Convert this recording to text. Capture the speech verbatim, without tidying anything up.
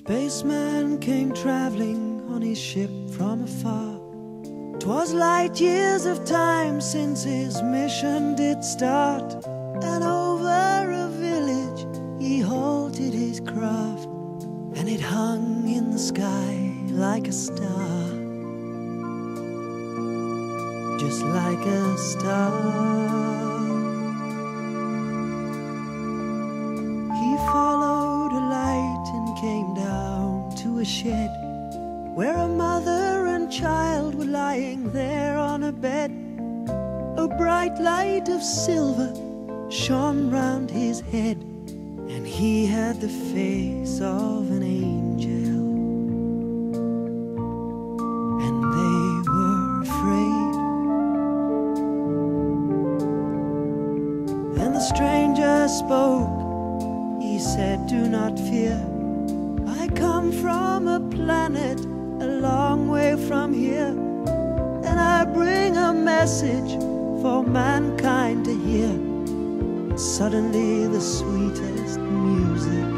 Spaceman came traveling on his ship from afar. 'Twas light years of time since his mission did start, and over a village he halted his craft, and it hung in the sky like a star, just like a star. He followed a light and came down to a shed where a mother and child were lying there on a bed. A bright light of silver shone round his head, and he had the face of an angel. And they were afraid. Then the stranger spoke. He said, "Do not fear. I come from a planet a long way from here, and I bring a message for mankind to hear." And suddenly the sweetest music